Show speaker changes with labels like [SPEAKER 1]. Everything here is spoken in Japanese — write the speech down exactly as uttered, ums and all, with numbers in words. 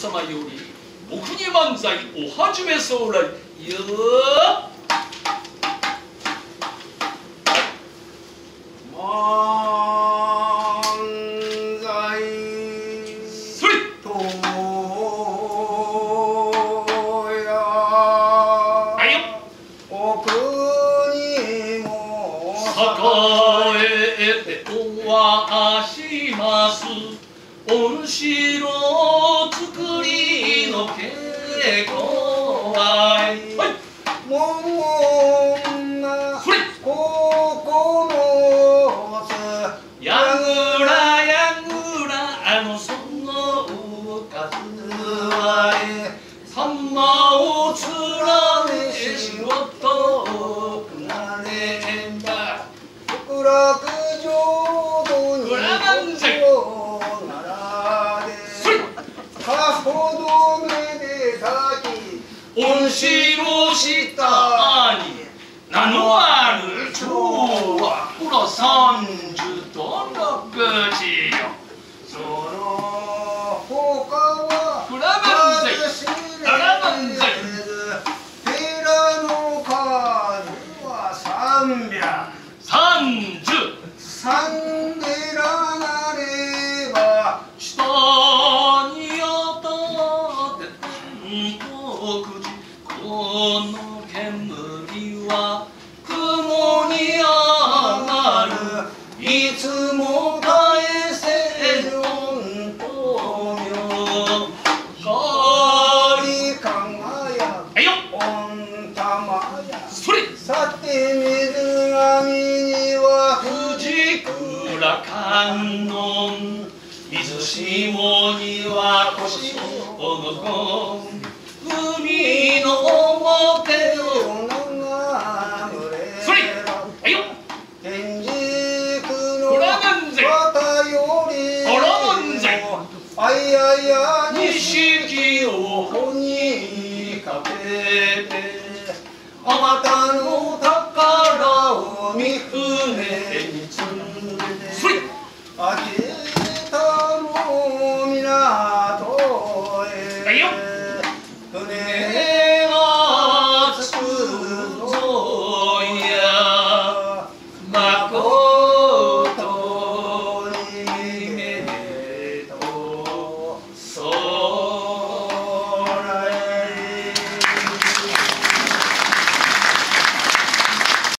[SPEAKER 1] 様よりお国漫才お始めそう来よ
[SPEAKER 2] 漫才
[SPEAKER 1] それ
[SPEAKER 2] とや
[SPEAKER 1] はいよ
[SPEAKER 2] お国も
[SPEAKER 1] 栄えておわしますお城作りの稽古はいはい
[SPEAKER 2] もんな
[SPEAKER 1] それ
[SPEAKER 2] ここの
[SPEAKER 1] やぐらやぐらあのその数はさんまを連ね仕事をなれんだ
[SPEAKER 2] 極楽浄土に
[SPEAKER 1] 裏漫才
[SPEAKER 2] ならでかほどめでたき
[SPEAKER 1] お城下に名のある蝶はほら三十と六時よ
[SPEAKER 2] その他は
[SPEAKER 1] 裏漫才裏漫才
[SPEAKER 2] 寺の数は三百
[SPEAKER 1] 三十
[SPEAKER 2] 三寺なれば
[SPEAKER 1] 下に当たって天国寺この煙は雲に上がるいつも返せ四灯明光
[SPEAKER 2] 光り輝
[SPEAKER 1] はいよ
[SPEAKER 2] く御霊や
[SPEAKER 1] それ
[SPEAKER 2] さて水上には
[SPEAKER 1] 藤倉観音水下には腰をのこ海の表をそれはいよ
[SPEAKER 2] 天竺の
[SPEAKER 1] 裏漫才
[SPEAKER 2] 綿より
[SPEAKER 1] 裏漫才
[SPEAKER 2] あいやいや
[SPEAKER 1] 錦を
[SPEAKER 2] ここにかけてあまたの宝を三船に積んで
[SPEAKER 1] それ
[SPEAKER 2] 秋田の港へ
[SPEAKER 1] はいよ
[SPEAKER 2] 船
[SPEAKER 1] がつくぞやまこ